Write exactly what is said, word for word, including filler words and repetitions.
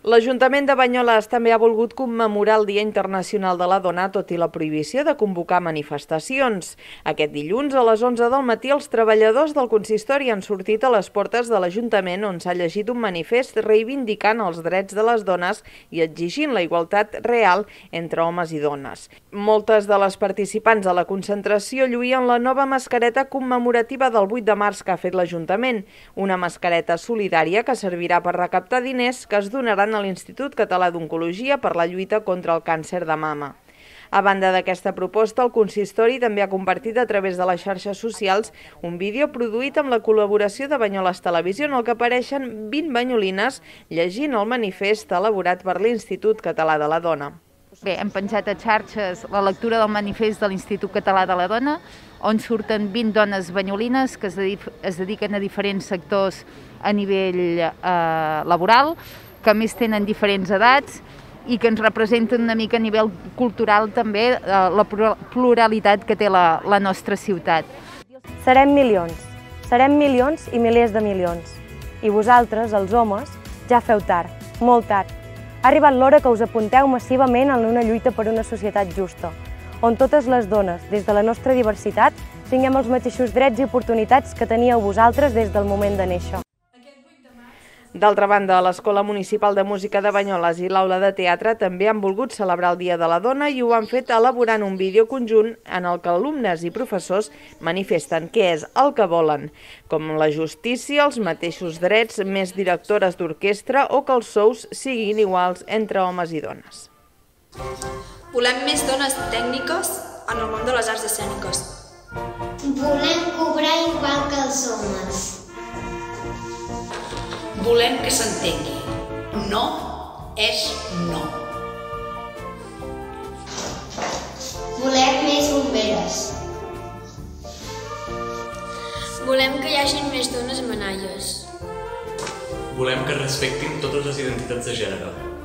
L'Ajuntament de Banyoles també ha volgut commemorar el Dia Internacional de la Dona, tot i la prohibició de convocar manifestacions. Aquest dilluns, a les onze del matí, els treballadors del consistori han sortit a les portes de l'Ajuntament, on s'ha llegit un manifest reivindicant els drets de les dones i exigint la igualtat real entre homes i dones. Moltes de les participants a la concentració lluïen la nova mascareta commemorativa del vuit de març que ha fet l'Ajuntament, una mascareta solidària que servirà per recaptar diners que es donaran a l'Institut Català d'Oncologia per la lluita contra el càncer de mama. A banda d'aquesta proposta, el consistori també ha compartit a través de les xarxes socials un vídeo produït amb la col·laboració de Banyoles Televisió en el que apareixen vint banyolines llegint el manifest elaborat per l'Institut Català de la Dona. Bé, hem penjat a xarxes la lectura del manifest de l'Institut Català de la Dona, on surten vint dones banyolines que es dediquen a diferents sectors a nivell eh, laboral, que a més tenen diferents edats i que ens representen una mica a nivell cultural també eh, la pluralitat que té la, la nostra ciutat. Serem milions, serem milions i milers de milions. I vosaltres, els homes, ja feu tard, molt tard. Ha arribat l'hora que us apunteu massivament en una lluita per una societat justa, on totes les dones, des de la nostra diversitat, tinguem els mateixos drets i oportunitats que teníeu vosaltres des del moment de néixer. D'altra banda, l'Escola Municipal de Música de Banyoles i l'Aula de Teatre també han volgut celebrar el Dia de la Dona i ho han fet elaborant un vídeo conjunt en el que alumnes i professors manifesten què és el que volen, com la justícia, els mateixos drets, més directores d'orquestra o que els sous siguin iguals entre homes i dones. Volem més dones tècniques en el món de les arts escèniques. Volem cobrar igual que els homes. Volem que s'entengui. No és no. Volem més bomberes. Volem que hi hagi més dones manalles. Volem que respectin totes les identitats de gènere.